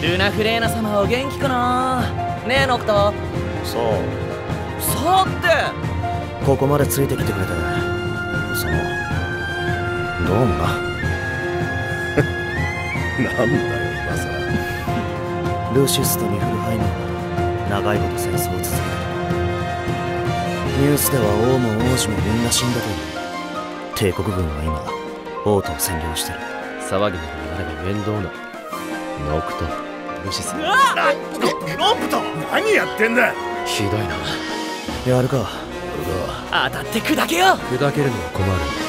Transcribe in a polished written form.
ルナフレーナ様お元気かな。ねえノクト。 そうさあってここまでついてきてくれて、どうもな。 なんだよ今さら。 ルシウスとニフルハイムは長いこと戦争を続けた。ニュースでは王も王子もみんな死んだという。帝国軍は今王都を占領してる。 騒ぎなどなれば面倒な。ノクト、ルシス。 ノクト何やってんだ。 ひどいな。 やるか。 当たって砕けよう。 砕けるのは困る。